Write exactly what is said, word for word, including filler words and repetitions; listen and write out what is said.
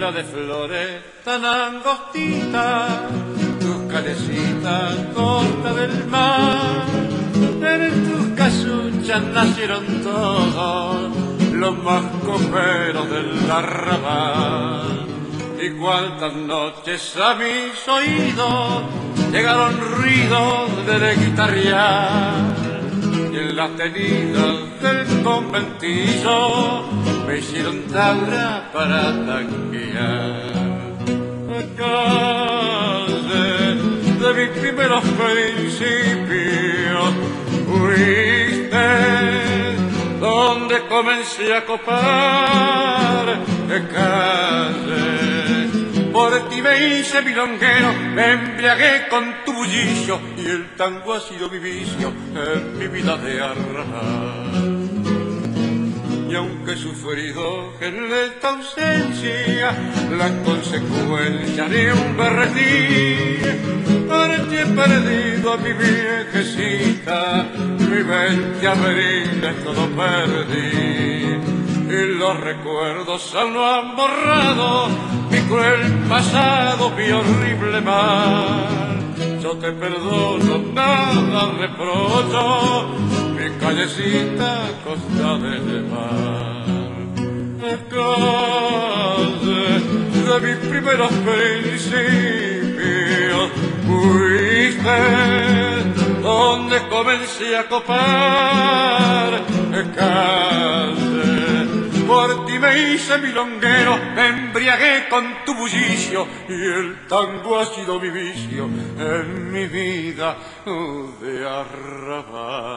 isla de flores tan angostita, tus calecitas corta del mar, en tus casuchas nacieron todos los más coperos del arrabal. Y cuántas noches a mis oídos llegaron ruidos de guitarrear, y en las tenidas del conventillo me hicieron tabla para tanguear. Calle de mis primeros principios fuiste donde comencé a copar. Calle, por ti me hice milonguero, me embriagué con tu bullicio, y el tango ha sido mi vicio en mi vida de arrabal. Y aunque he sufrido en esta ausencia la consecuencia de un berretín, porque he perdido a mi viejecita, mi veinte abriles todo perdí, y los recuerdos aún no han borrado mi cruel pasado, mi horrible mal. Yo te perdono, nada reprocho, mi callecita costa de mar. Calle de mis primeros principios fuiste donde comencé a copar. Calle, por ti me hice milonguero, me embriagué con tu bullicio, y el tango ha sido mi vicio en mi vida de arrabal.